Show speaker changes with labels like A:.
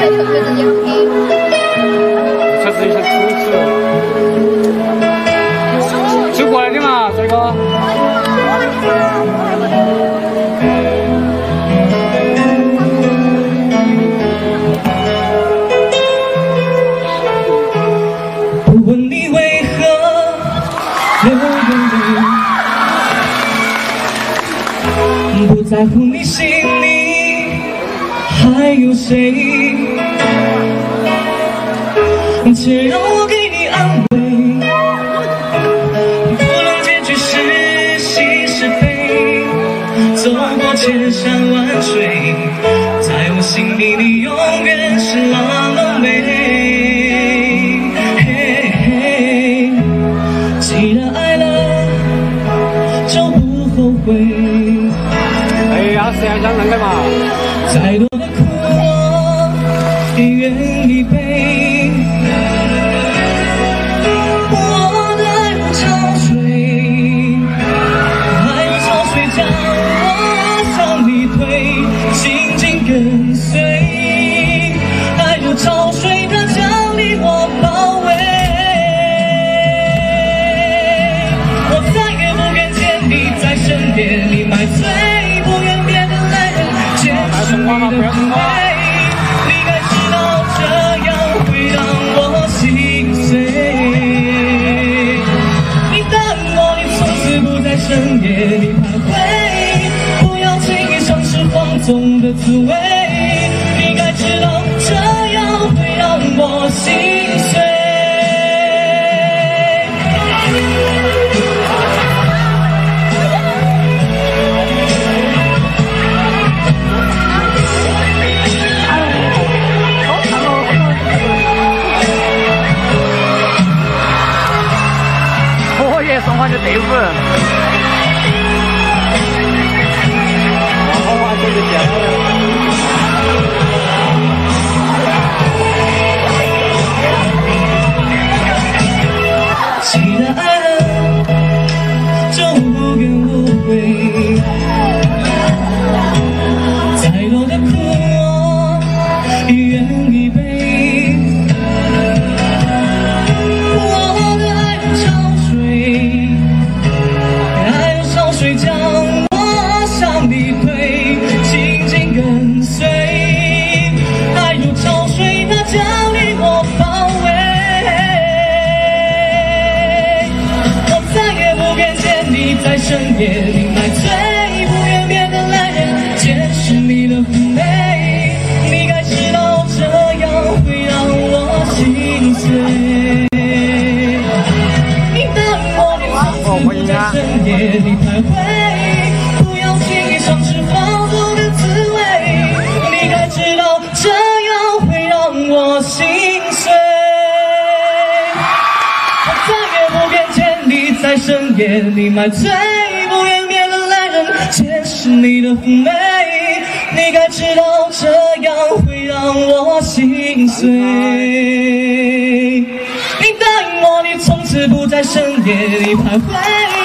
A: 这是一些土质，就过来的嘛，这个。
B: 不在乎你心里还有谁，且让我给你安慰。不论结局是喜是悲，走过千山万水，在我心里你永远是那么美。既然爱了，就不后悔。
A: 这样讲能干嘛？
B: 再多的苦我也愿意背。我的爱如潮水，爱如潮水将我向你推，紧紧跟随。爱如潮水，它将你我包围。我再也不愿见你在身边，你买醉。 是你的妩媚，你该知道这样会让我心碎。你淡漠，你从此不在深夜里徘徊，不要轻易尝试放纵的滋味。你该知道这样会让我心碎。
A: 说话就对付，好话就是讲。
B: 既然爱了，就无怨无悔。再多的苦我也愿意背。 将我向你推，紧紧跟随。爱如潮水，它将你我包围。我再也不愿见你在深夜里买醉，不愿变得男人见识你的妩媚。你该知道这样会让我心碎。你淡漠，你从此不在深夜里徘徊。 我心碎，我再也不愿见你在深夜里买醉，不愿变得男人见识你的妩媚。你该知道这样会让我心碎。你淡漠，你从此不在深夜里徘徊。